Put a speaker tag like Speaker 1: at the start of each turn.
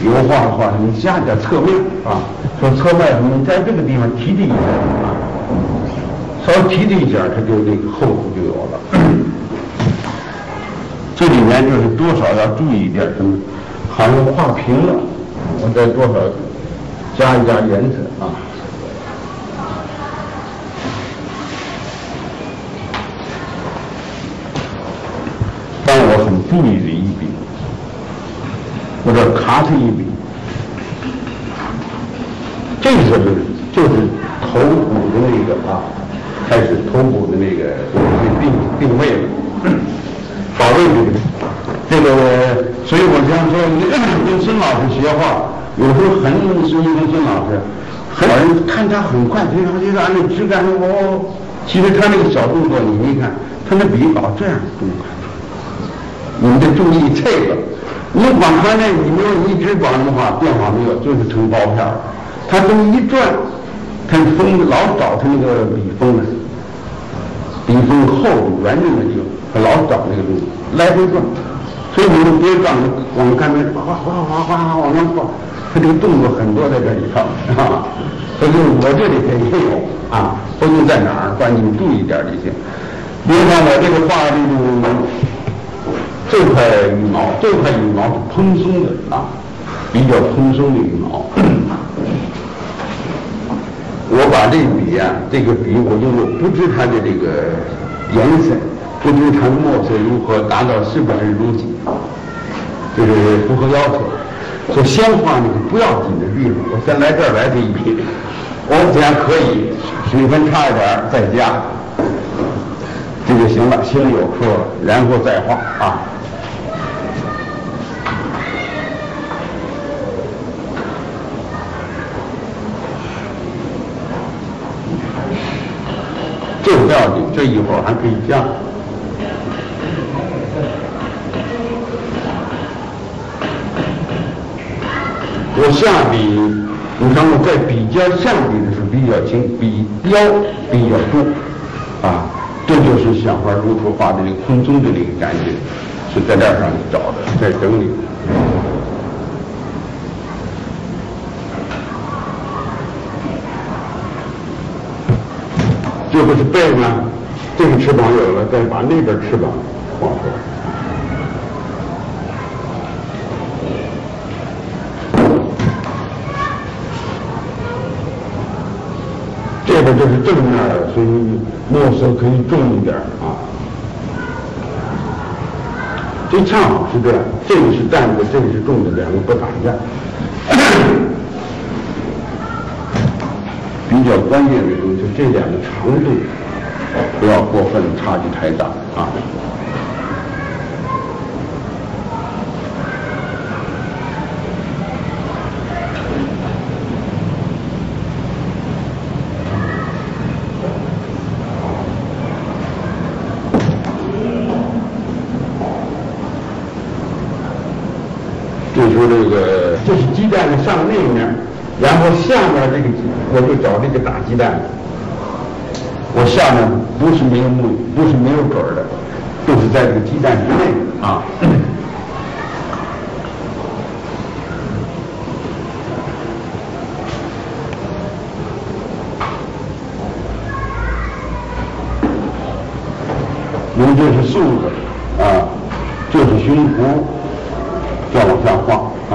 Speaker 1: 油画的话，你加点侧面啊，说侧面你在这个地方提这一点啊，稍微提这一点，它就这个厚度就有了。这里面就是多少要注意一点什么，好像画平了，我再多少加一加颜色啊。但我很注意这一笔，或者卡这一笔，这个就是头骨的那个啊，开始头骨的那个定位了。保卫这个，所以我想说，跟孙老师学画，有时候很随意跟孙老师，很多人看他很快，就是按那枝干哦，其实他那个小动作，你一看，他那笔老这样动开，你们得注意这个。你光看那，你没有一直光的话，变化没有，就是成薄片儿。他这么一转，他锋老找他那个笔锋呢，笔锋厚度圆润的地方。他老找那个东西，来回转，所以你们别转，光看那哗哗哗哗哗往上晃，他这个动作很多在这里头啊。所以我这里也有啊，不用在哪儿，关键你注意点这些。比如看我这个画这块羽毛是蓬松的啊，比较蓬松的羽毛。我把这笔啊，这个笔我用的不知它的这个颜色。不知它墨色如何达到是不是如己，这是符合要求。所以先画那个不要紧的地方，我先来这儿来这一笔，我这样可以，水分差一点再加，这就行了，心里有数了，然后再画啊。这不要紧，这一会儿还可以加。我下笔，你看我在比较上笔的时候比较轻，笔腰比较重，啊，这就是像画如图画的那个空中的那个感觉，是在这儿上找的，在整理。这不是背吗？这个翅膀有了，再把那边翅膀画出来。这个就是正面的，所以墨色可以重一点啊。这恰好是这样，这个是淡的，这个是重的，两个不打架。比较关键的东西，就这两个长度不要过分，差距太大啊。就说这个，这是鸡蛋的上那面，然后下面这个我就找这个大鸡蛋，我下面不是没有木，不是没有褶的，就是在这个鸡蛋之内啊。因为这是竖子啊，这是胸脯，再往下画。